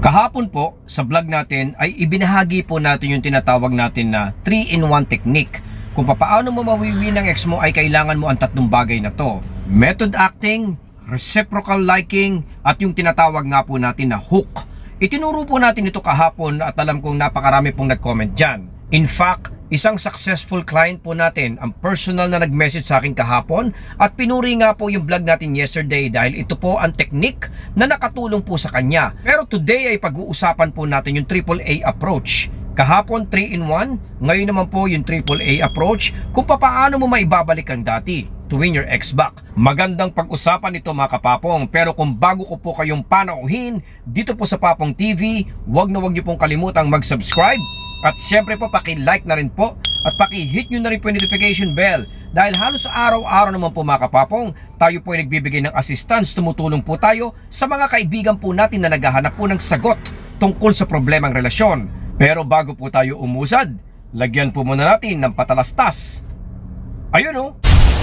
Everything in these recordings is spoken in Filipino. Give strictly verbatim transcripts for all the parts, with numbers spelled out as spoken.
Kahapon po, sa vlog natin ay ibinahagi po natin yung tinatawag natin na three in one technique. Kung paano mo mawiwi ng ex mo ay kailangan mo ang tatlong bagay na to. Method acting, reciprocal liking, at yung tinatawag nga po natin na hook. Itinuro po natin ito kahapon at alam kong napakarami pong nag-comment dyan. In fact, isang successful client po natin ang personal na nag-message sa akin kahapon at pinuri nga po yung vlog natin yesterday dahil ito po ang technique na nakatulong po sa kanya. Pero today ay pag-uusapan po natin yung triple A approach. Kahapon three in one, ngayon naman po yung triple A approach kung paano mo maibabalik ang dati to win your ex back. Magandang pag-usapan ito mga kapapong, pero kung bago ko po kayong panauhin dito po sa Papong T V, wag na wag niyo pong kalimutang mag-subscribe. At syempre po, paki-like na rin po at paki-hit nyo na rin po yung notification bell. Dahil halos araw-araw naman po mga kapapong, tayo po ay nagbibigay ng assistance, tumutulong po tayo sa mga kaibigan po natin na naghahanap po ng sagot tungkol sa problemang relasyon. Pero bago po tayo umusad, lagyan po muna natin ng patalastas. Ayun o!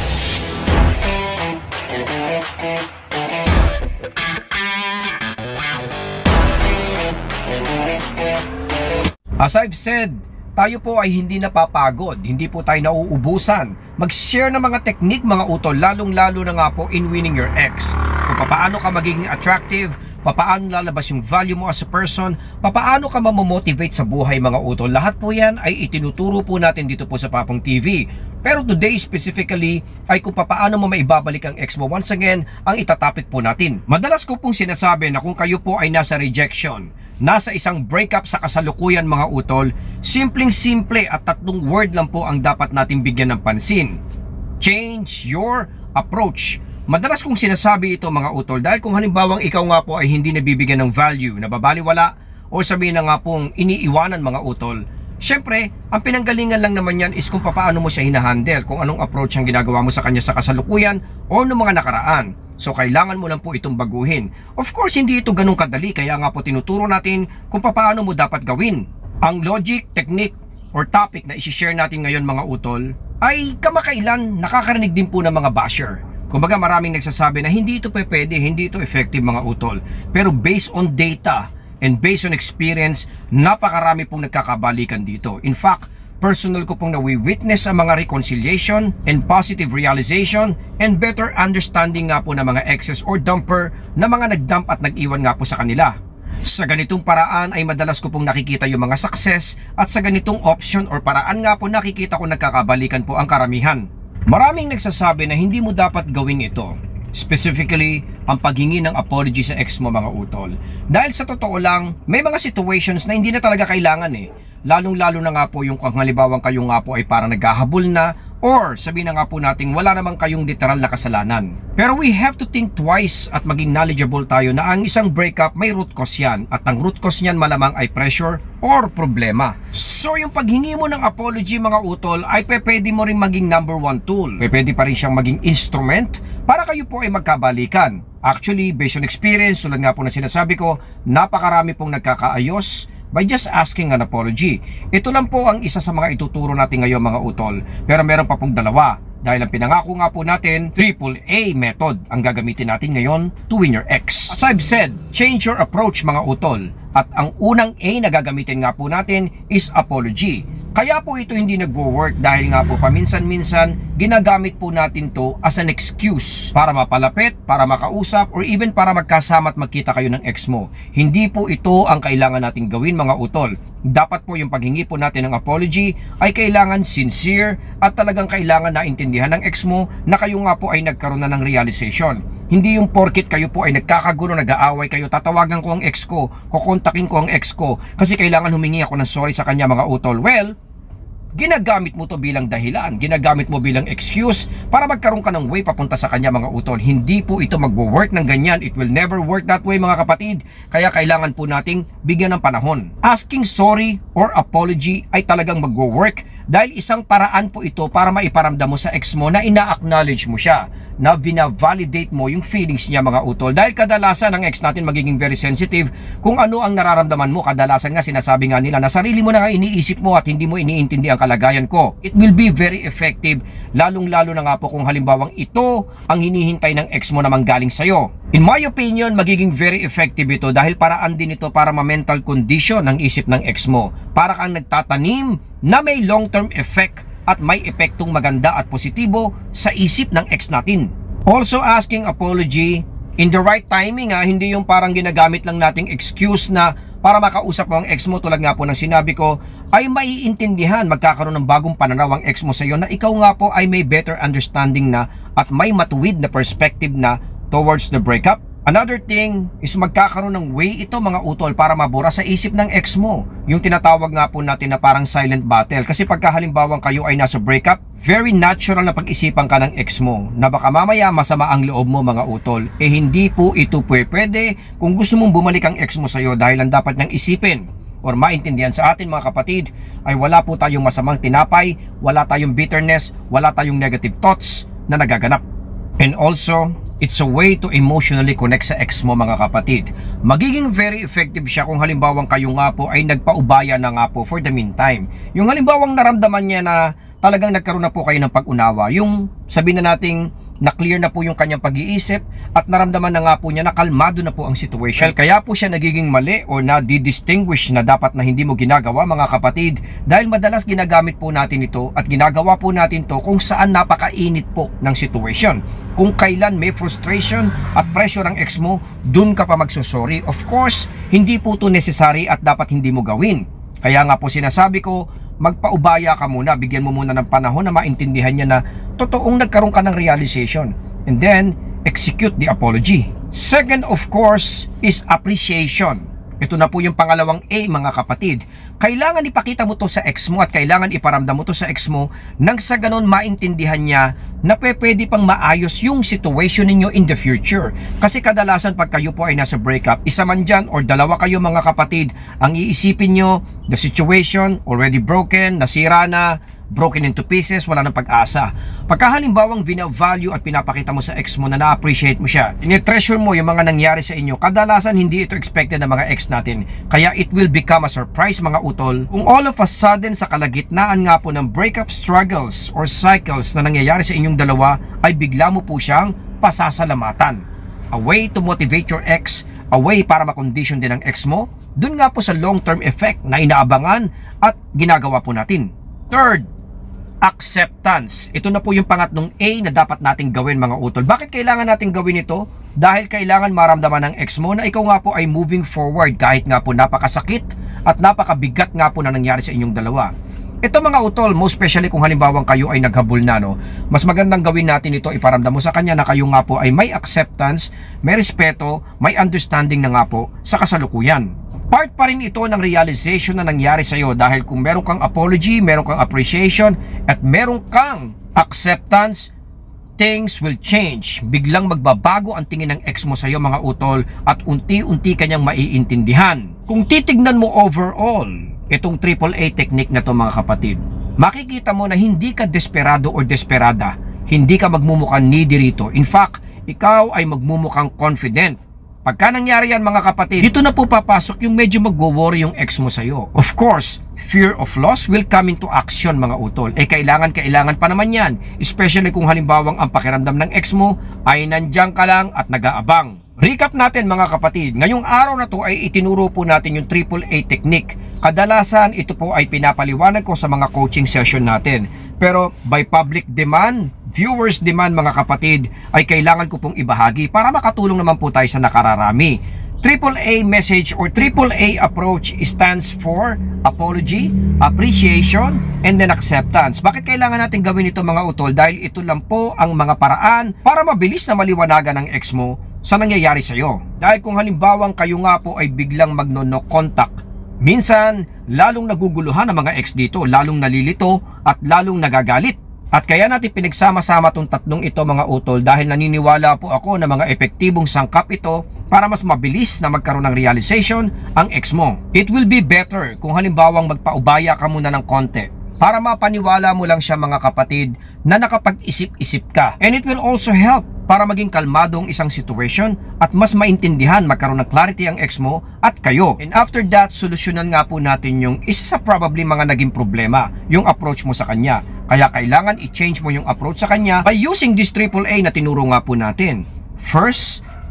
As I've said, tayo po ay hindi napapagod, hindi po tayo nauubusan mag-share ng mga teknik mga utol, lalong-lalo na nga po in winning your ex. Kung paano ka magiging attractive, paano lalabas yung value mo as a person, paano ka mamomotivate sa buhay mga utol, lahat po yan ay itinuturo po natin dito po sa Papong T V. Pero today specifically ay kung paano mo maibabalik ang ex mo. Once again, ang itatopic po natin. Madalas ko pong sinasabi na kung kayo po ay nasa rejection, nasa isang breakup sa kasalukuyan mga utol, simpleng-simple at tatlong word lang po ang dapat natin bigyan ng pansin. Change your approach. Madalas kong sinasabi ito mga utol dahil kung halimbawang ikaw nga po ay hindi nabibigyan ng value, nababaliwala o sabihin na nga pong iniiwanan mga utol, syempre, ang pinanggalingan lang naman yan is kung paano mo siya hinahandle, kung anong approach ang ginagawa mo sa kanya sa kasalukuyan o noong mga nakaraan. So kailangan mo lang po itong baguhin. Of course, hindi ito ganun kadali, kaya nga po tinuturo natin kung paano mo dapat gawin. Ang logic, technique, or topic na isi-share natin ngayon mga utol ay kamakailan nakakarinig din po ng mga basher. Kumbaga maraming nagsasabi na hindi ito pwede, hindi ito effective mga utol. Pero based on data and based on experience, napakarami pong nagkakabalikan dito. In fact, personal ko pong nawi-witness ang mga reconciliation and positive realization and better understanding nga po ng mga exes or dumper na mga nagdump at nag-iwan nga po sa kanila. Sa ganitong paraan ay madalas ko pong nakikita yung mga success at sa ganitong option or paraan nga po nakikita ko nagkakabalikan po ang karamihan. Maraming nagsasabi na hindi mo dapat gawin ito. Specifically, ang paghingi ng apology sa ex mo mga utol. Dahil sa totoo lang, may mga situations na hindi na talaga kailangan eh. Lalong-lalo na nga po yung kung halibawang kayo nga po ay parang naghahabol na or sabihin na nga po natin wala namang kayong literal na kasalanan. Pero we have to think twice at maging knowledgeable tayo na ang isang breakup may root cause yan at ang root cause niyan malamang ay pressure or problema. So yung paghingi mo ng apology mga utol ay pwede mo rin maging number one tool. Pwede pa rin siyang maging instrument para kayo po ay magkabalikan. Actually, based on experience, tulad nga po na sinasabi ko, napakarami pong nagkakaayos by just asking an apology. Ito lang po ang isa sa mga ituturo natin ngayon mga utol. Pero meron pa pong dalawa. Dahil ang pinangako nga po natin, triple A method ang gagamitin natin ngayon to win your ex. As I've said, change your approach mga utol. At ang unang A na gagamitin nga po natin is apology. Kaya po ito hindi nagwo-work dahil nga po paminsan-minsan ginagamit po natin to as an excuse para mapalapit, para makausap, or even para magkasama at magkita kayo ng ex mo. Hindi po ito ang kailangan nating gawin mga utol. Dapat po yung paghingi po natin ng apology ay kailangan sincere at talagang kailangan naintindihan ng ex mo na kayo nga po ay nagkaroon na ng realization. Hindi yung porkit kayo po ay nagkakagulo, nag-aaway kayo, tatawagan ko ang ex ko, kukontakin ko ang ex ko kasi kailangan humingi ako ng sorry sa kanya mga utol. Well, ginagamit mo to bilang dahilan, ginagamit mo bilang excuse para magkaroon ka ng way papunta sa kanya mga utol. Hindi po ito magwo-work ng ganyan. It will never work that way mga kapatid. Kaya kailangan po nating bigyan ng panahon. Asking sorry or apology ay talagang magwo-work dahil isang paraan po ito para maiparamdam mo sa ex mo na ina-acknowledge mo siya, na vina-validate mo yung feelings niya mga utol. Dahil kadalasan ang ex natin magiging very sensitive kung ano ang nararamdaman mo. Kadalasan nga sinasabi nga nila na sarili mo na nga iniisip mo at hindi mo iniintindi ang kalagayan ko. It will be very effective, lalong lalo na nga po kung halimbawang ito ang hinihintay ng ex mo na manggaling sa'yo. In my opinion, magiging very effective ito dahil paraan din ito para ma-mental condition ng isip ng ex mo. Para kang nagtatanim na may long-term effect at may epektong maganda at positibo sa isip ng ex natin. Also, asking apology in the right timing, ha, hindi yung parang ginagamit lang nating excuse na para makausap mo ang ex mo. Tulad nga po ng sinabi ko, ay maiintindihan, magkakaroon ng bagong pananaw ang ex mo sa iyo na ikaw nga po ay may better understanding na at may matuwid na perspective na towards the breakup. Another thing is magkakaroon ng way ito mga utol para mabura sa isip ng ex mo. Yung tinatawag nga po natin na parang silent battle. Kasi pagka halimbawang kayo ay nasa breakup, very natural na pag-isipan ka ng ex mo na baka mamaya masama ang loob mo mga utol. Eh hindi po ito pwede kung gusto mong bumalik ang ex mo sa iyo dahil ang dapat niyang isipin or maintindihan sa atin mga kapatid ay wala po tayong masamang tinapay, wala tayong bitterness, wala tayong negative thoughts na nagaganap. And also, it's a way to emotionally connect sa ex mo mga kapatid. Magiging very effective siya kung halimbawang kayo nga po ay nagpaubaya na nga po for the meantime. Yung halimbawang naramdaman niya na talagang nagkaroon na po kayo ng pag-unawa. Yung sabihin na nating na-clear na po yung kanyang pag-iisip at naramdaman na nga po niya na kalmado na po ang situation. Well, kaya po siya nagiging mali o na-distinguish na dapat na hindi mo ginagawa mga kapatid dahil madalas ginagamit po natin ito at ginagawa po natin to kung saan napakainit po ng situation. Kung kailan may frustration at pressure ang ex mo, dun ka pa magsusorry. Of course, hindi po to necessary at dapat hindi mo gawin. Kaya nga po sinasabi ko, magpaubaya ka muna, bigyan mo muna ng panahon na maintindihan niya na totoong nagkaroon ka ng realization. And then, execute the apology. Second, of course, is appreciation. Ito na po yung pangalawang A mga kapatid. Kailangan ipakita mo to sa ex mo at kailangan iparamdam mo to sa ex mo nang sa ganon maintindihan niya na pwede pang maayos yung situation ninyo in the future. Kasi kadalasan pag kayo po ay nasa breakup, isa man dyan or dalawa kayo mga kapatid, ang iisipin nyo, the situation already broken, nasira na, broken into pieces, wala nang pag-asa. Pagka halimbawang bina-value at pinapakita mo sa ex mo na na-appreciate mo siya, ini-treasure mo yung mga nangyari sa inyo, kadalasan hindi ito expected ng mga ex natin. Kaya it will become a surprise mga utol kung all of a sudden sa kalagitnaan nga po ng breakup struggles or cycles na nangyayari sa inyong dalawa ay bigla mo po siyang pasasalamatan. A way to motivate your ex, a way para makondisyon din ang ex mo, dun nga po sa long-term effect na inaabangan at ginagawa po natin. Third, acceptance. Ito na po yung pangatlong A na dapat nating gawin mga utol. Bakit kailangan nating gawin ito? Dahil kailangan maramdaman ng ex mo na ikaw nga po ay moving forward kahit nga po napakasakit at napakabigat nga po na nangyari sa inyong dalawa. Ito mga utol, most especially kung halimbawang kayo ay naghabol na, no, mas magandang gawin natin ito, iparamdam mo sa kanya na kayo nga po ay may acceptance, may respeto, may understanding na nga po sa kasalukuyan. Part pa rin ito ng realization na nangyari sa iyo dahil kung meron kang apology, meron kang appreciation, at meron kang acceptance, things will change. Biglang magbabago ang tingin ng ex mo sa iyo mga utol at unti-unti kanyang maiintindihan. Kung titignan mo overall, itong triple A technique na to mga kapatid, makikita mo na hindi ka desperado or desperada, hindi ka magmumukhang needy rito. In fact, ikaw ay magmumukhang confident. Pagka nangyari yan mga kapatid, dito na po papasok yung medyo magwo-worry yung ex mo sa'yo. Of course, fear of loss will come into action mga utol. Eh kailangan, kailangan pa naman yan. Especially kung halimbawang ang pakiramdam ng ex mo ay nandiyan ka lang at nag-aabang. Recap natin mga kapatid, ngayong araw na to ay itinuro po natin yung triple A technique. Kadalasan ito po ay pinapaliwanag ko sa mga coaching session natin. Pero by public demand, viewers demand mga kapatid, ay kailangan ko pong ibahagi para makatulong naman po tayo sa nakararami. Triple A message or triple A approach stands for apology, appreciation, and then acceptance. Bakit kailangan natin gawin ito mga utol? Dahil ito lang po ang mga paraan para mabilis na maliwanagan ng ex mo sa nangyayari sa iyo. Dahil kung halimbawang kayo nga po ay biglang magno-no contact, minsan lalong naguguluhan ang mga ex dito, lalong nalilito at lalong nagagalit. At kaya natin pinagsama-sama itong tatlong ito mga utol dahil naniniwala po ako na mga epektibong sangkap ito para mas mabilis na magkaroon ng realization ang ex mo. It will be better kung halimbawang magpaubaya ka muna ng konti para mapaniwala mo lang siya mga kapatid na nakapag-isip-isip ka. And it will also help para maging kalmado ang isang situation at mas maintindihan, magkaroon ng clarity ang ex mo at kayo. And after that, solusyonan nga po natin yung isa sa probably mga naging problema, yung approach mo sa kanya. Kaya kailangan i-change mo yung approach sa kanya by using this triple A na tinuro nga po natin. First,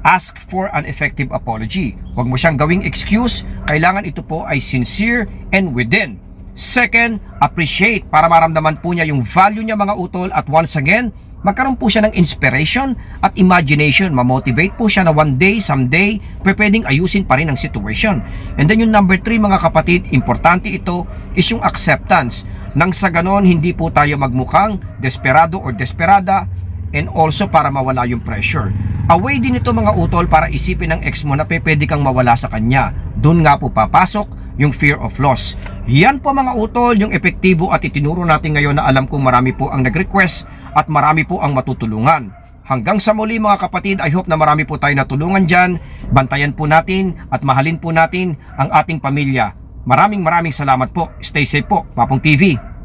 ask for an effective apology. Huwag mo siyang gawing excuse. Kailangan ito po ay sincere and within. Second, appreciate para maramdaman po niya yung value niya mga utol, at once again, magkaroon po siya ng inspiration at imagination. Ma-motivate po siya na one day, someday, pwedeng ayusin pa rin ang situation. And then yung number three mga kapatid, importante ito, is yung acceptance. Nang sa ganon, hindi po tayo magmukhang desperado or desperada, and also para mawala yung pressure. Away din ito mga utol para isipin ng ex mo na pwede kang mawala sa kanya. Doon nga po papasok yung fear of loss. Yan po mga utol yung epektibo at itinuro natin ngayon na alam kong marami po ang nag-request at marami po ang matutulungan. Hanggang sa muli mga kapatid, I hope na marami po tayo natulungan dyan. Bantayan po natin at mahalin po natin ang ating pamilya. Maraming maraming salamat po. Stay safe po. Mapong T V.